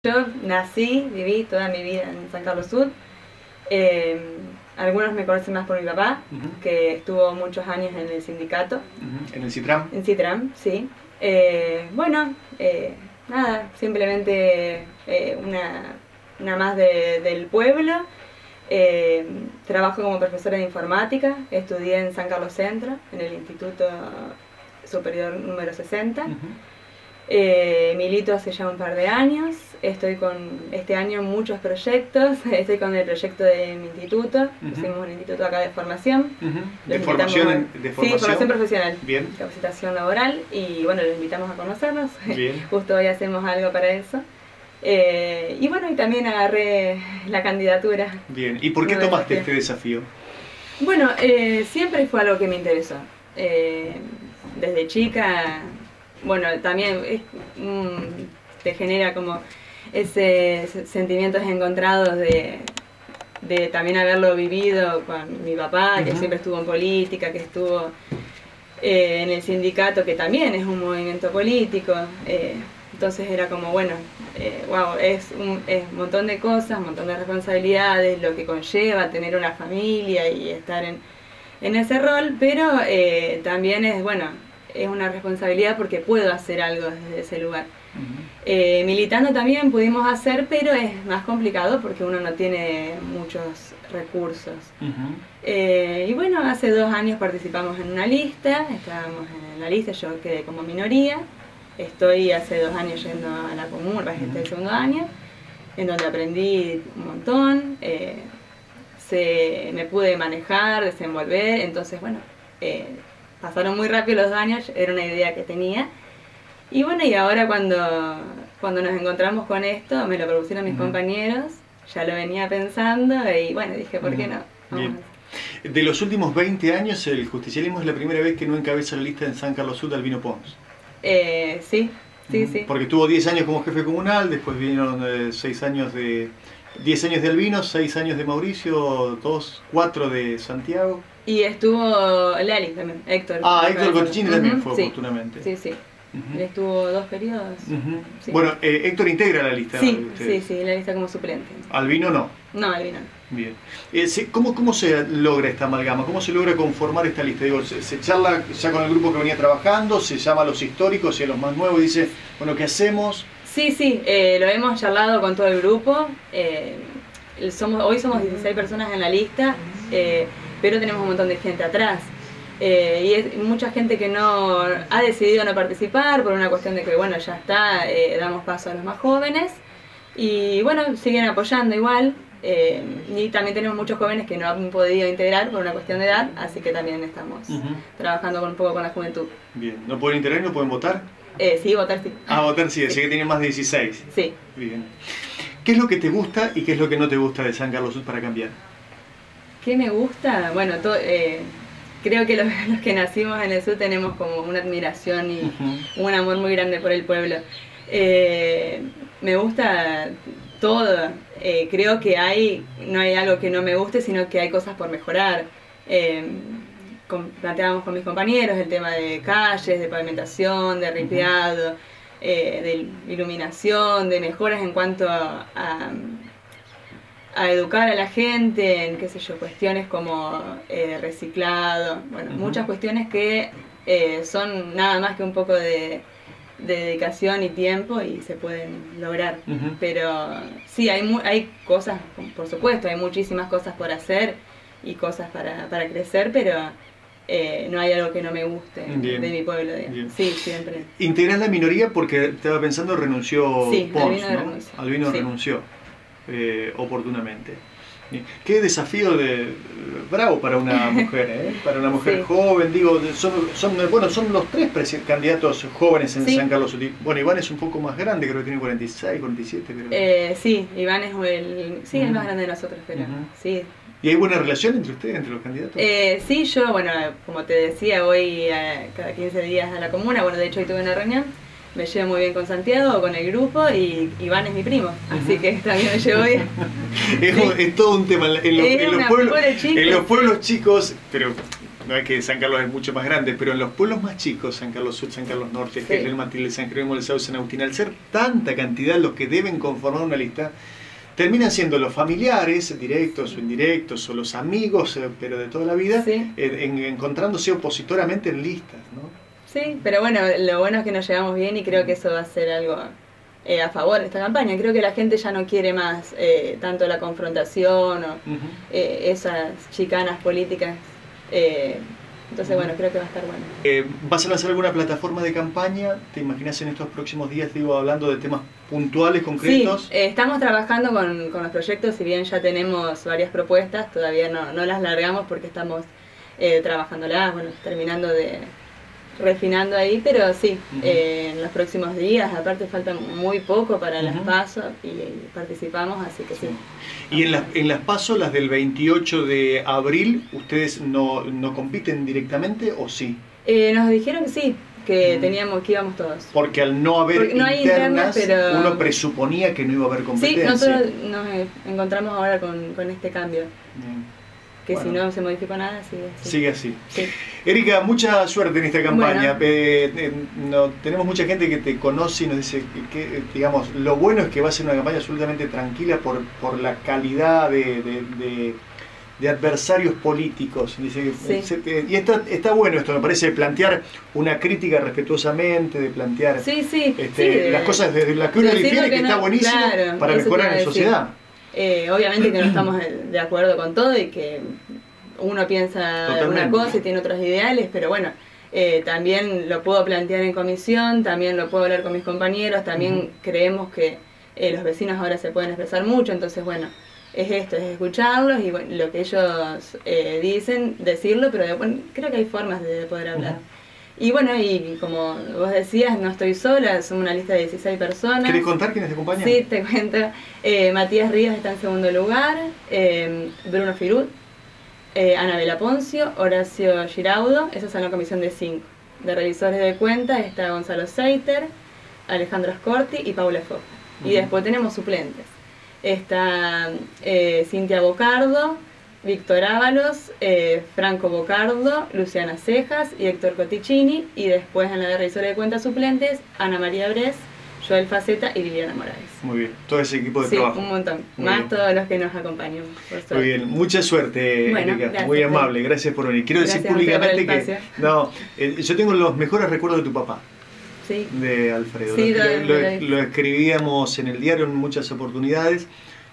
Yo nací, viví toda mi vida en San Carlos Sur. Algunos me conocen más por mi papá, que estuvo muchos años en el sindicato. ¿En el Citram? En Citram, sí. Nada, simplemente una más del pueblo. Trabajo como profesora de informática, estudié en San Carlos Centro, en el Instituto Superior número 60. Milito hace ya un par de años, estoy con este año muchos proyectos, estoy con el proyecto de mi instituto, pusimos un instituto acá de formación. ¿De formación? Sí, formación profesional, bien. Capacitación laboral, y bueno, los invitamos a conocernos, bien. Justo hoy hacemos algo para eso. Y bueno, y también agarré la candidatura. Bien, ¿y por qué tomaste este desafío? Bueno, siempre fue algo que me interesó. Desde chica, bueno, también te genera como ese sentimientos encontrados de también haberlo vivido con mi papá, que siempre estuvo en política, que estuvo en el sindicato, que también es un movimiento político. Entonces era como, bueno, wow, es un montón de cosas, un montón de responsabilidades, lo que conlleva tener una familia y estar en ese rol, pero también es, bueno, es una responsabilidad porque puedo hacer algo desde ese lugar. Militando también pudimos hacer, pero es más complicado porque uno no tiene muchos recursos. Y bueno, hace 2 años participamos en una lista, estábamos en la lista, yo quedé como minoría. Estoy hace 2 años yendo a la comuna, este el segundo año, en donde aprendí un montón, me pude manejar, desenvolver, entonces bueno, pasaron muy rápido los 2 años, era una idea que tenía. Y bueno, y ahora cuando nos encontramos con esto, me lo propusieron mis compañeros, ya lo venía pensando y bueno, dije, ¿por qué no? Bien. De los últimos 20 años, el justicialismo es la primera vez que no encabeza la lista en San Carlos Sur de Albino Pons. Sí. Porque tuvo 10 años como jefe comunal, después vinieron 10 años de Albino, 6 años de Mauricio, 4 de Santiago. Y estuvo Lali también, Héctor. Héctor Cotticini también fue oportunamente. Sí. Él estuvo 2 periodos. Sí. Bueno, Héctor integra la lista. Sí, la lista como suplente. Albino no. No, Albino no. Bien. ¿Cómo se logra esta amalgama? ¿Cómo se logra conformar esta lista? Digo, se charla ya con el grupo que venía trabajando, se llama a los históricos y a los más nuevos y dice, bueno, ¿qué hacemos? Sí, lo hemos charlado con todo el grupo. Hoy somos 16 personas en la lista, pero tenemos un montón de gente atrás. Y es mucha gente que no ha decidido no participar por una cuestión de que, bueno, ya está, damos paso a los más jóvenes. Y bueno, siguen apoyando igual. Y también tenemos muchos jóvenes que no han podido integrar por una cuestión de edad, así que también estamos trabajando un poco con la juventud. Bien, ¿no pueden integrar y no pueden votar? Sí, votar sí. Votar sí, así que tienen más de 16. Sí. Bien. ¿Qué es lo que te gusta y qué es lo que no te gusta de San Carlos Sur para cambiar? ¿Qué me gusta? Bueno, creo que los que nacimos en el sur tenemos como una admiración y un amor muy grande por el pueblo. Me gusta todo. Creo que no hay algo que no me guste, sino que hay cosas por mejorar. Planteábamos con mis compañeros el tema de calles, de pavimentación, de ripiado, de iluminación, de mejoras en cuanto a educar a la gente en, qué sé yo, cuestiones como reciclado, bueno, muchas cuestiones que son nada más que un poco de dedicación y tiempo y se pueden lograr. Pero sí, hay cosas, por supuesto, hay muchísimas cosas por hacer y cosas para crecer, pero no hay algo que no me guste de mi pueblo. Sí, siempre. ¿Integrás la minoría porque estaba pensando renunció Pons, Albino ¿no? Albino renunció oportunamente. Qué desafío bravo para una mujer, para una mujer joven, digo, son los 3 candidatos jóvenes en San Carlos Sur. Bueno, Iván es un poco más grande, creo que tiene 46, 47. Pero... sí, Iván es el más grande de nosotros, pero sí. ¿Y hay buena relación entre ustedes, entre los candidatos? Sí, yo, bueno, como te decía, voy cada 15 días a la comuna, bueno, de hecho hoy tuve una reunión. Me llevo muy bien con Santiago, con el grupo, y Iván es mi primo, así que también me llevo bien. Es todo un tema. En los pueblos chicos, pero no es que San Carlos es mucho más grande, pero en los pueblos más chicos, San Carlos Sur, San Carlos Norte, Sí. General Matilde, San Jerónimo del Sauce, San Agustín, al ser tanta cantidad los que deben conformar una lista, terminan siendo los familiares, directos o indirectos, o los amigos, pero de toda la vida, Sí. encontrándose opositoramente en listas, ¿no? Sí, pero bueno, lo bueno es que nos llevamos bien y creo que eso va a ser algo a favor de esta campaña. Creo que la gente ya no quiere más tanto la confrontación o esas chicanas políticas. Entonces, bueno, creo que va a estar bueno. ¿Vas a lanzar alguna plataforma de campaña? ¿Te imaginas en estos próximos días, digo, hablando de temas puntuales, concretos? Sí, estamos trabajando con los proyectos, si bien ya tenemos varias propuestas, todavía no las largamos porque estamos trabajándolas, bueno, terminando de refinando ahí, pero sí, en los próximos días, aparte falta muy poco para las PASO y participamos, así que sí. ¿Y en las PASO, las del 28 de abril, ustedes no compiten directamente o sí? Nos dijeron que sí, que que íbamos todos. Porque al no haber no hay internas, pero uno presuponía que no iba a haber competencia. Sí, nosotros nos encontramos ahora con este cambio. Que bueno, si no se modificó nada, sigue así. Sigue así. Sí. Erika, mucha suerte en esta campaña. Bueno. Tenemos mucha gente que te conoce y nos dice que, digamos, lo bueno es que va a ser una campaña absolutamente tranquila por la calidad de adversarios políticos. Dice, sí. Y está bueno esto, me parece, plantear una crítica respetuosamente, de plantear las cosas desde la que uno difiere, que está buenísimo, claro, para mejorar en la sociedad. Obviamente que no estamos de acuerdo con todo y que uno piensa una cosa y tiene otros ideales, pero bueno, también lo puedo plantear en comisión, también lo puedo hablar con mis compañeros, también creemos que los vecinos ahora se pueden expresar mucho, entonces bueno, es escucharlos y bueno, lo que ellos dicen, decirlo, pero bueno, creo que hay formas de poder hablar. Y bueno, y como vos decías, no estoy sola, somos una lista de 16 personas. ¿Querés contar quiénes te acompañan? Sí, te cuento. Matías Ríos está en segundo lugar, Bruno Firut, Anabela Poncio, Horacio Giraudo, esos son la comisión de 5. De revisores de cuentas está Gonzalo Seiter, Alejandro Scorti y Paula Fofa. Y después tenemos suplentes. Está Cintia Bocardo, Víctor Ábalos, Franco Bocardo, Luciana Cejas y Héctor Coticini, y después en la de revisores de cuentas suplentes, Ana María Bres, Joel Faceta y Liliana Morales. Muy bien, todo ese equipo de sí, trabajo. Un montón, muy más bien. Todos los que nos acompañan. Por muy bien, mucha suerte, bueno, Erika, gracias, muy amable, gracias por venir. Quiero decir públicamente que yo tengo los mejores recuerdos de tu papá. Sí. De Alfredo. Sí, lo escribíamos en el diario en muchas oportunidades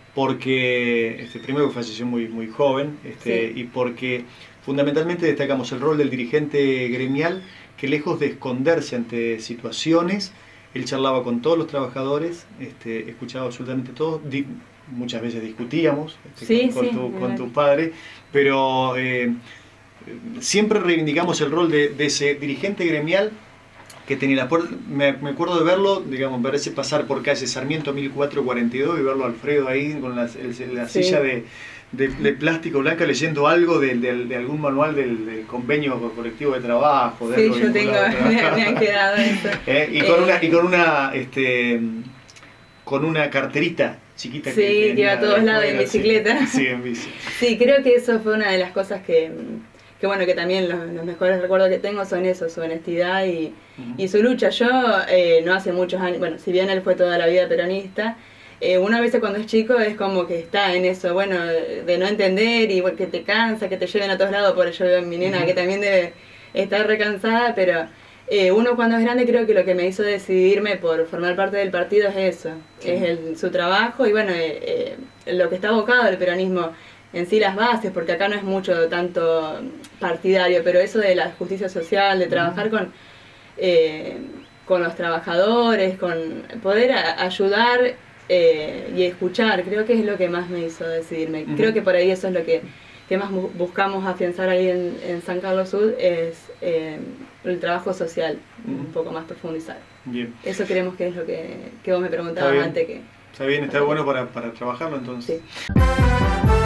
porque primero falleció muy joven y porque fundamentalmente destacamos el rol del dirigente gremial que lejos de esconderse ante situaciones, él charlaba con todos los trabajadores, escuchaba absolutamente todo, muchas veces discutíamos con tu padre, pero siempre reivindicamos el rol de ese dirigente gremial que tenía me acuerdo de verlo, digamos, me parece pasar por calle Sarmiento 1442 y verlo a Alfredo ahí con la silla de plástico blanca leyendo algo de algún manual del convenio colectivo de trabajo. Sí, yo tengo, me han quedado eso. Con una carterita chiquita que iba a todos lados en bicicleta. Sí, en bici. Sí, creo que eso fue una de las cosas que bueno, que también los mejores recuerdos que tengo son eso, su honestidad y su lucha. Yo no hace muchos años, bueno, si bien él fue toda la vida peronista, uno a veces cuando es chico es como que está en eso, bueno, de no entender y que te cansa, que te lleven a todos lados, por eso veo a mi nena que también debe estar recansada, pero uno cuando es grande creo que lo que me hizo decidirme por formar parte del partido es eso, es su trabajo y bueno, lo que está abocado al peronismo en sí, las bases, porque acá no es mucho tanto partidario, pero eso de la justicia social, de trabajar con los trabajadores, con poder ayudar y escuchar, creo que es lo que más me hizo decidirme. Creo que por ahí eso es lo que más buscamos afianzar ahí en San Carlos Sur, es el trabajo social, un poco más profundizar. Bien. Eso creemos que es lo que vos me preguntabas antes. Está bien, está bueno para trabajarlo entonces. Sí.